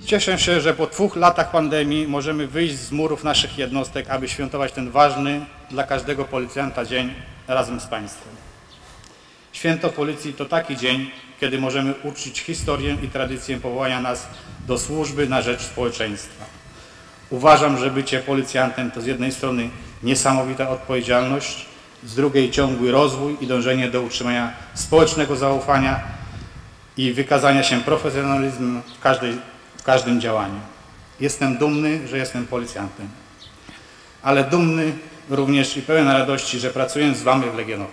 Cieszę się, że po 2 latach pandemii możemy wyjść z murów naszych jednostek, aby świętować ten ważny dla każdego policjanta dzień razem z Państwem. Święto Policji to taki dzień, kiedy możemy uczcić historię i tradycję powołania nas do służby na rzecz społeczeństwa. Uważam, że bycie policjantem to z jednej strony niesamowita odpowiedzialność, z drugiej ciągły rozwój i dążenie do utrzymania społecznego zaufania i wykazania się profesjonalizmem w każdym działaniu. Jestem dumny, że jestem policjantem, ale dumny również i pełen radości, że pracuję z Wami w Legionowie.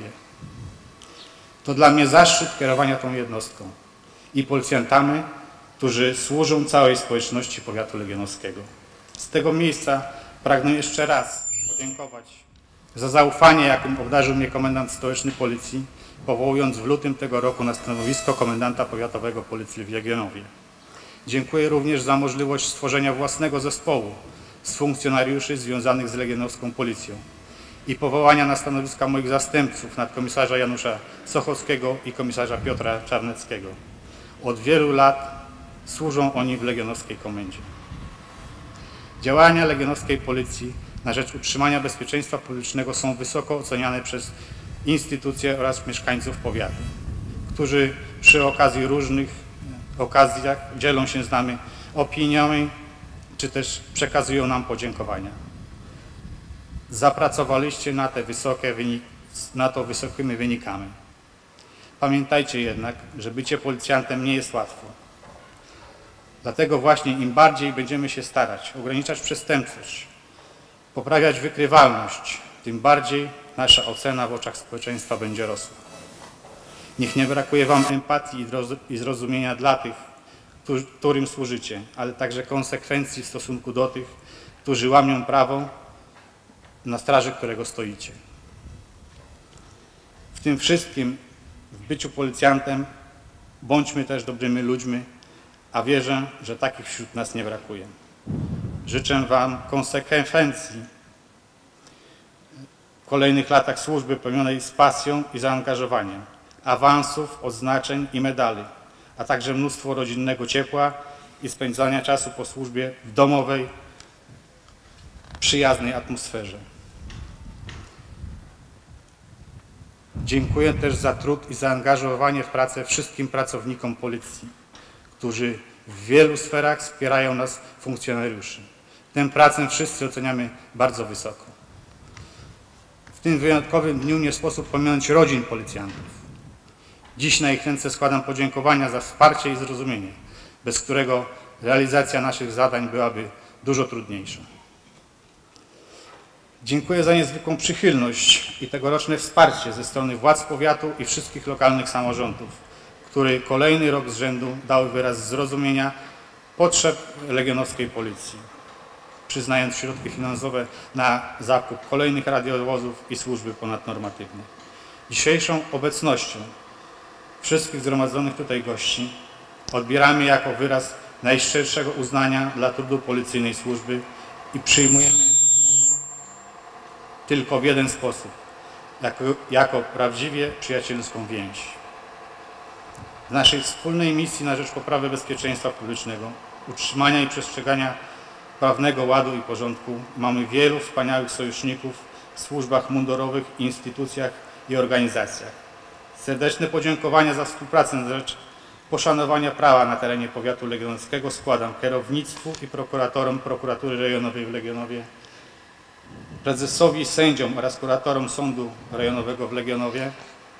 To dla mnie zaszczyt kierowania tą jednostką i policjantami, którzy służą całej społeczności powiatu legionowskiego. Z tego miejsca pragnę jeszcze raz podziękować za zaufanie, jakim obdarzył mnie komendant stołeczny Policji, powołując w lutym tego roku na stanowisko komendanta powiatowego Policji w Legionowie. Dziękuję również za możliwość stworzenia własnego zespołu z funkcjonariuszy związanych z legionowską Policją i powołania na stanowiska moich zastępców, nadkomisarza Janusza Sochowskiego i komisarza Piotra Czarneckiego. Od wielu lat służą oni w legionowskiej komendzie. Działania legionowskiej Policji na rzecz utrzymania bezpieczeństwa publicznego są wysoko oceniane przez instytucje oraz mieszkańców powiatu, którzy przy okazji różnych okazjach dzielą się z nami opiniami, czy też przekazują nam podziękowania. Zapracowaliście na to wysokimi wynikami. Pamiętajcie jednak, że bycie policjantem nie jest łatwo. Dlatego właśnie im bardziej będziemy się starać ograniczać przestępczość, poprawiać wykrywalność, tym bardziej nasza ocena w oczach społeczeństwa będzie rosła. Niech nie brakuje Wam empatii i zrozumienia dla tych, którym służycie, ale także konsekwencji w stosunku do tych, którzy łamią prawo, na straży którego stoicie. W tym wszystkim, w byciu policjantem, bądźmy też dobrymi ludźmi, a wierzę, że takich wśród nas nie brakuje. Życzę Wam konsekwencji w kolejnych latach służby pełnionej z pasją i zaangażowaniem, awansów, odznaczeń i medali, a także mnóstwo rodzinnego ciepła i spędzania czasu po służbie w domowej, przyjaznej atmosferze. Dziękuję też za trud i zaangażowanie w pracę wszystkim pracownikom Policji, którzy w wielu sferach wspierają nas, funkcjonariuszy. Tę pracę wszyscy oceniamy bardzo wysoko. W tym wyjątkowym dniu nie sposób pominąć rodzin policjantów. Dziś na ich ręce składam podziękowania za wsparcie i zrozumienie, bez którego realizacja naszych zadań byłaby dużo trudniejsza. Dziękuję za niezwykłą przychylność i tegoroczne wsparcie ze strony władz powiatu i wszystkich lokalnych samorządów, które kolejny rok z rzędu dały wyraz zrozumienia potrzeb legionowskiej Policji, przyznając środki finansowe na zakup kolejnych radiowozów i służby ponadnormatywne. Dzisiejszą obecnością wszystkich zgromadzonych tutaj gości odbieramy jako wyraz najszczerszego uznania dla trudu policyjnej służby i przyjmujemy tylko w jeden sposób, jako prawdziwie przyjacielską więź. W naszej wspólnej misji na rzecz poprawy bezpieczeństwa publicznego, utrzymania i przestrzegania prawnego ładu i porządku mamy wielu wspaniałych sojuszników w służbach mundurowych, instytucjach i organizacjach. Serdeczne podziękowania za współpracę na rzecz poszanowania prawa na terenie powiatu legionowskiego składam kierownictwu i prokuratorom Prokuratury Rejonowej w Legionowie, prezesowi, sędziom oraz kuratorom Sądu Rejonowego w Legionowie.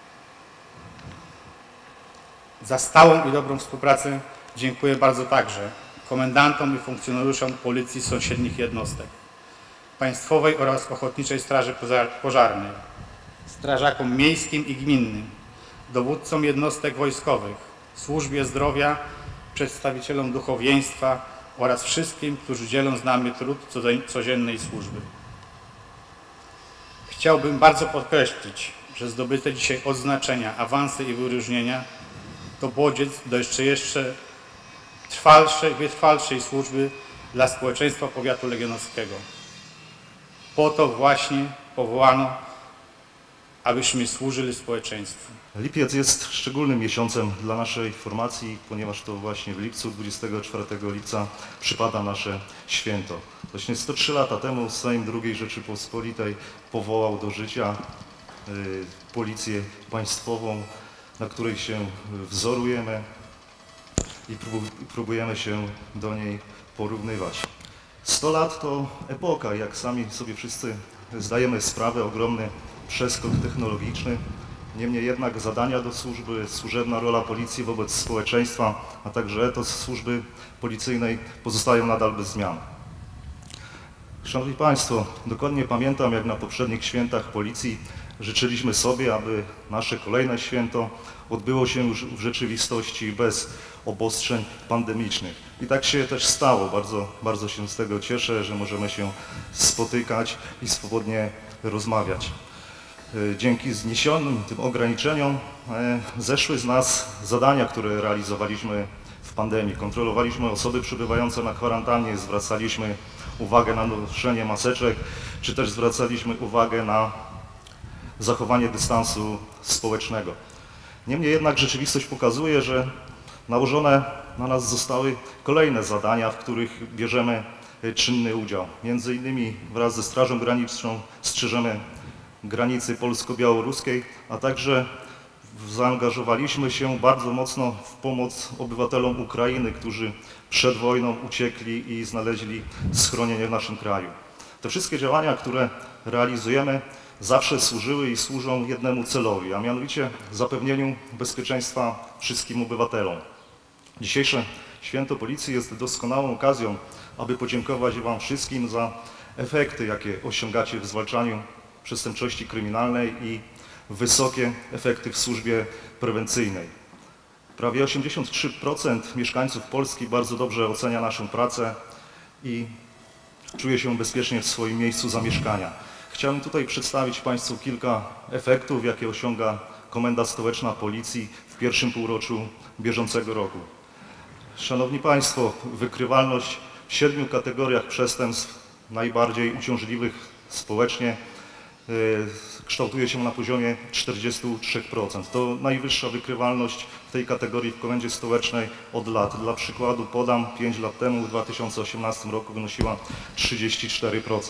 Za stałą i dobrą współpracę dziękuję bardzo także komendantom i funkcjonariuszom Policji sąsiednich jednostek, Państwowej oraz Ochotniczej Straży Pożarnej, strażakom miejskim i gminnym, dowódcom jednostek wojskowych, służbie zdrowia, przedstawicielom duchowieństwa oraz wszystkim, którzy dzielą z nami trud codziennej służby. Chciałbym bardzo podkreślić, że zdobyte dzisiaj odznaczenia, awanse i wyróżnienia to bodziec do jeszcze wytrwalszej służby dla społeczeństwa powiatu legionowskiego. Po to właśnie powołano, abyśmy służyli społeczeństwu. Lipiec jest szczególnym miesiącem dla naszej formacji, ponieważ to właśnie w lipcu, 24 lipca przypada nasze święto. Właśnie 103 lata temu Sejm II Rzeczypospolitej powołał do życia Policję Państwową, na której się wzorujemy i próbujemy się do niej porównywać. 100 lat to epoka, jak sami sobie wszyscy zdajemy sprawę, ogromny przeskok technologiczny. Niemniej jednak zadania do służby, służebna rola policji wobec społeczeństwa, a także etos służby policyjnej pozostają nadal bez zmian. Szanowni Państwo, dokładnie pamiętam, jak na poprzednich świętach policji życzyliśmy sobie, aby nasze kolejne święto odbyło się już w rzeczywistości bez obostrzeń pandemicznych. I tak się też stało. Bardzo się z tego cieszę, że możemy się spotykać i swobodnie rozmawiać. Dzięki zniesionym tym ograniczeniom zeszły z nas zadania, które realizowaliśmy w pandemii. Kontrolowaliśmy osoby przebywające na kwarantannie, zwracaliśmy uwagę na noszenie maseczek, czy też zwracaliśmy uwagę na zachowanie dystansu społecznego. Niemniej jednak rzeczywistość pokazuje, że nałożone na nas zostały kolejne zadania, w których bierzemy czynny udział. Między innymi wraz ze Strażą Graniczną strzeżemy granicy polsko-białoruskiej, a także zaangażowaliśmy się bardzo mocno w pomoc obywatelom Ukrainy, którzy przed wojną uciekli i znaleźli schronienie w naszym kraju. Te wszystkie działania, które realizujemy, zawsze służyły i służą jednemu celowi, a mianowicie zapewnieniu bezpieczeństwa wszystkim obywatelom. Dzisiejsze Święto Policji jest doskonałą okazją, aby podziękować Wam wszystkim za efekty, jakie osiągacie w zwalczaniu przestępczości kryminalnej i wysokie efekty w służbie prewencyjnej. Prawie 83% mieszkańców Polski bardzo dobrze ocenia naszą pracę i czuje się bezpiecznie w swoim miejscu zamieszkania. Chciałem tutaj przedstawić Państwu kilka efektów, jakie osiąga Komenda Stołeczna Policji w pierwszym półroczu bieżącego roku. Szanowni Państwo, wykrywalność w 7 kategoriach przestępstw najbardziej uciążliwych społecznie kształtuje się na poziomie 43%. To najwyższa wykrywalność w tej kategorii w Komendzie Stołecznej od lat. Dla przykładu podam, 5 lat temu, w 2018 roku wynosiła 34%.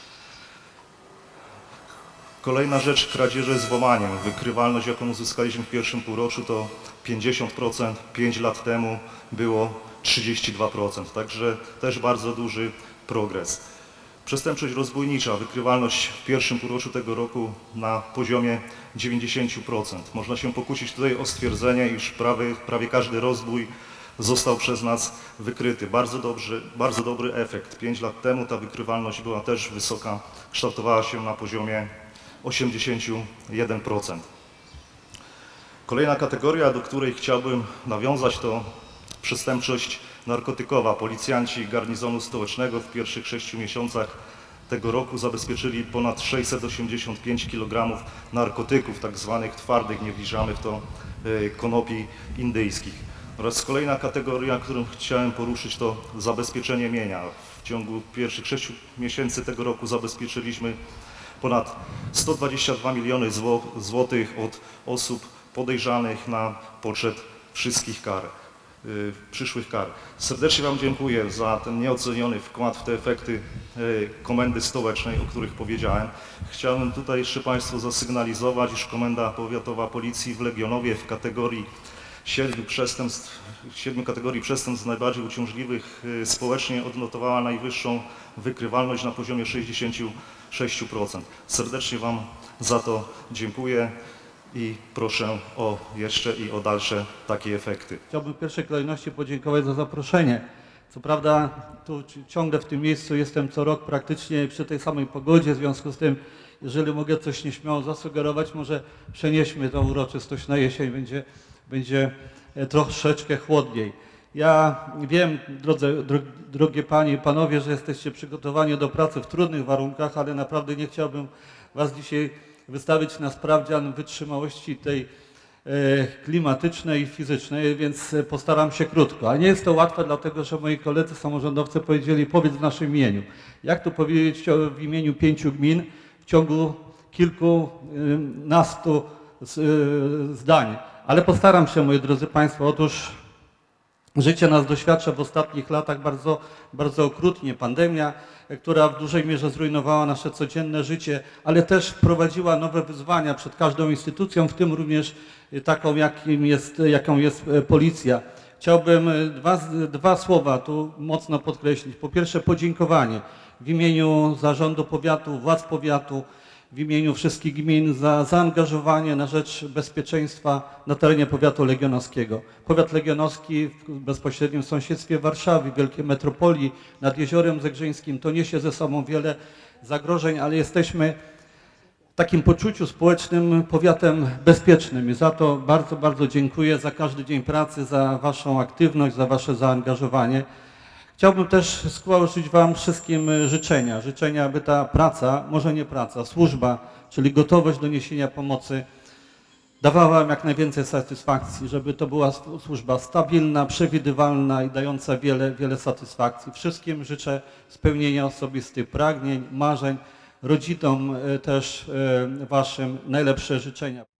Kolejna rzecz, kradzieże z włamaniem. Wykrywalność, jaką uzyskaliśmy w pierwszym półroczu, to 50%, 5 lat temu było 32%, także też bardzo duży progres. Przestępczość rozbójnicza, wykrywalność w pierwszym półroczu tego roku na poziomie 90%. Można się pokusić tutaj o stwierdzenie, iż prawie każdy rozbój został przez nas wykryty. Bardzo dobry efekt. 5 lat temu ta wykrywalność była też wysoka, kształtowała się na poziomie 81%. Kolejna kategoria, do której chciałbym nawiązać, to przestępczość narkotykowa. Policjanci garnizonu stołecznego w pierwszych 6 miesiącach tego roku zabezpieczyli ponad 685 kg narkotyków, tak zwanych twardych, nie wliczamy w to konopi indyjskich. Oraz kolejna kategoria, którą chciałem poruszyć, to zabezpieczenie mienia. W ciągu pierwszych 6 miesięcy tego roku zabezpieczyliśmy ponad 122 miliony złotych od osób podejrzanych na poczet wszystkich kar, przyszłych kar. Serdecznie Wam dziękuję za ten nieoceniony wkład w te efekty Komendy Stołecznej, o których powiedziałem. Chciałem tutaj jeszcze Państwu zasygnalizować, iż Komenda Powiatowa Policji w Legionowie w kategorii 7 kategorii przestępstw najbardziej uciążliwych społecznie odnotowała najwyższą wykrywalność na poziomie 66%. Serdecznie Wam za to dziękuję i proszę jeszcze o dalsze takie efekty. Chciałbym w pierwszej kolejności podziękować za zaproszenie. Co prawda tu ciągle w tym miejscu jestem co rok praktycznie przy tej samej pogodzie, w związku z tym, jeżeli mogę coś nieśmiało zasugerować, może przenieśmy tę uroczystość na jesień, będzie troszeczkę chłodniej. Ja wiem, drogie Panie i Panowie, że jesteście przygotowani do pracy w trudnych warunkach, ale naprawdę nie chciałbym Was dzisiaj wystawić na sprawdzian wytrzymałości tej klimatycznej i fizycznej, więc postaram się krótko. A nie jest to łatwe, dlatego że moi koledzy samorządowcy powiedzieli, powiedz w naszym imieniu. Jak to powiedzieć w imieniu 5 gmin w ciągu kilkunastu zdań. Ale postaram się, moi drodzy Państwo, otóż życie nas doświadcza w ostatnich latach bardzo okrutnie. Pandemia, która w dużej mierze zrujnowała nasze codzienne życie, ale też wprowadziła nowe wyzwania przed każdą instytucją, w tym również taką, jaką jest policja. Chciałbym dwa słowa tu mocno podkreślić. Po pierwsze podziękowanie w imieniu Zarządu Powiatu, władz powiatu, w imieniu wszystkich gmin za zaangażowanie na rzecz bezpieczeństwa na terenie powiatu legionowskiego. Powiat legionowski w bezpośrednim sąsiedztwie Warszawy, wielkiej metropolii, nad Jeziorem Zegrzyńskim, to niesie ze sobą wiele zagrożeń, ale jesteśmy w takim poczuciu społecznym powiatem bezpiecznym i za to bardzo, bardzo dziękuję za każdy dzień pracy, za Waszą aktywność, za Wasze zaangażowanie. Chciałbym też składać Wam wszystkim życzenia, aby ta praca, może nie praca, służba, czyli gotowość do niesienia pomocy dawała Wam jak najwięcej satysfakcji, żeby to była służba stabilna, przewidywalna i dająca wiele satysfakcji. Wszystkim życzę spełnienia osobistych pragnień, marzeń, rodzinom też Waszym najlepsze życzenia.